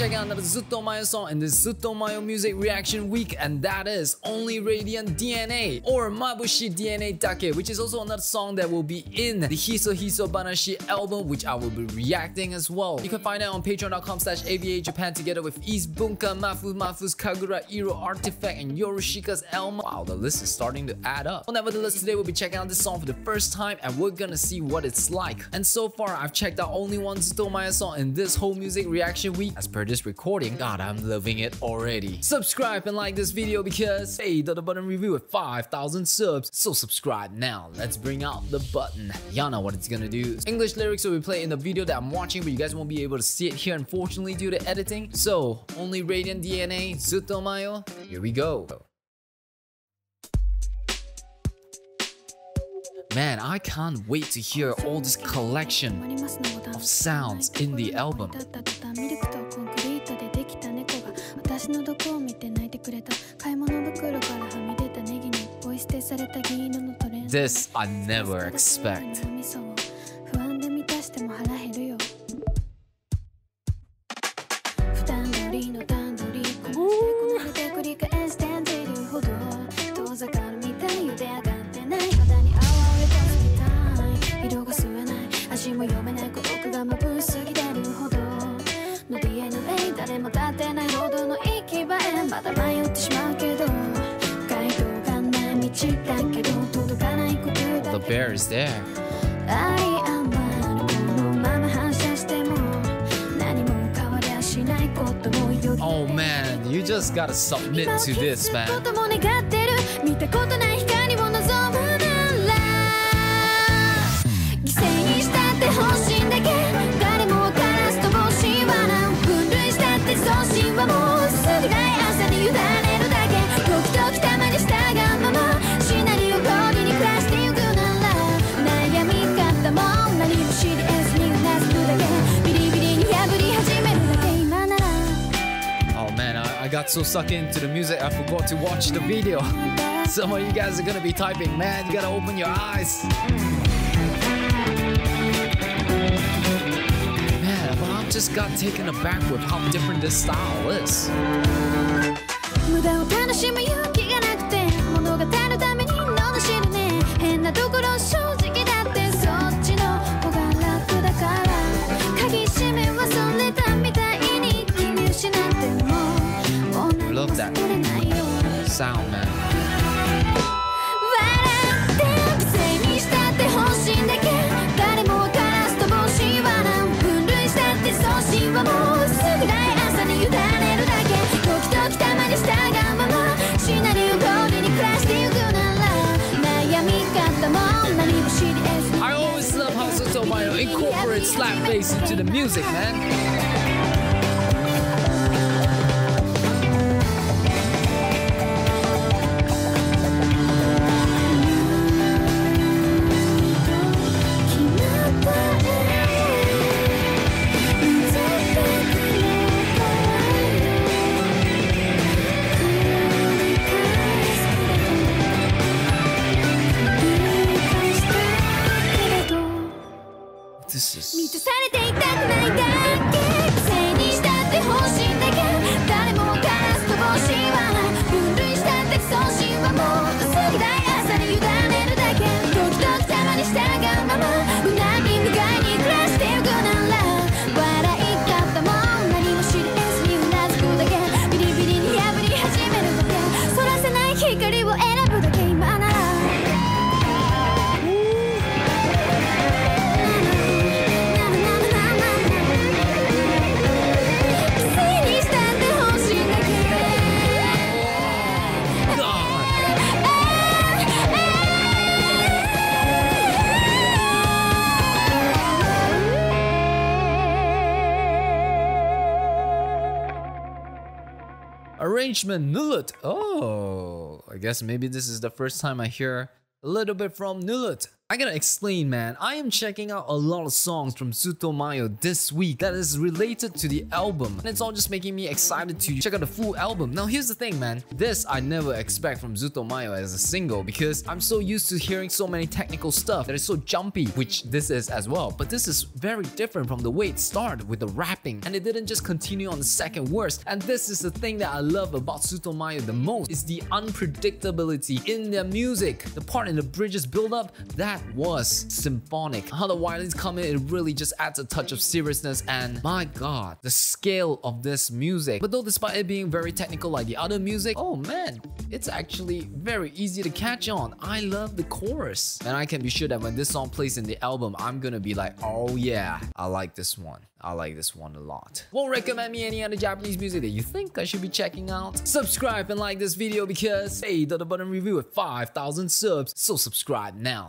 checking out another Zutomayo song in this Zutomayo music reaction week, and that is Only Radiant DNA or Mabushi DNA Dake, which is also another song that will be in the Hiso Hiso Banashi album, which I will be reacting as well. You can find it on patreon.com/AVA Japan together with East Bunka, Mafu's Kagura, Iro Artifact, and Yorushika's Elma. Wow, the list is starting to add up. Well, nevertheless, today we'll be checking out this song for the first time and we're gonna see what it's like. And so far, I've checked out only one Zutomayo song in this whole music reaction week. As per this recording, God, I'm loving it already. Subscribe and like this video because, hey, the button review at 5,000 subs. So subscribe now. Let's bring out the button. Y'all know what it's gonna do. English lyrics will be played in the video that I'm watching, but you guys won't be able to see it here, unfortunately, due to editing. So, Only Radiant DNA, Zutomayo, here we go. Man, I can't wait to hear all this collection of sounds in the album. This I never expect. The bear is there. Oh man, you just gotta submit to this, man. I got so sucked into the music I forgot to watch the video. Some of you guys are gonna be typing, man, you gotta open your eyes. Man, but I just got taken aback with how different this style is. Love that sound, man. I always love how Zutomayo incorporates slap bass into the music, man. This is... Arrangement Nullet. Oh, I guess maybe this is the first time I hear a little bit from Nullet. I gotta explain, man. I am checking out a lot of songs from Sutomayo this week that is related to the album, and it's all just making me excited to check out the full album. Now here's the thing, man. This I never expect from Sutomayo as a single because I'm so used to hearing so many technical stuff that is so jumpy, which this is as well. But this is very different from the way it started with the rapping, and it didn't just continue on the second verse. And this is the thing that I love about Sutomayo the most, is the unpredictability in their music. The part in the bridges build up, that was symphonic. How the violins come in, it really just adds a touch of seriousness, and my god, the scale of this music. But though despite it being very technical like the other music, oh man, it's actually very easy to catch on. I love the chorus. And I can be sure that when this song plays in the album, I'm gonna be like, oh yeah, I like this one. I like this one a lot. Won't recommend me any other Japanese music that you think I should be checking out? Subscribe and like this video because, hey, the button review at 5,000 subs, so subscribe now.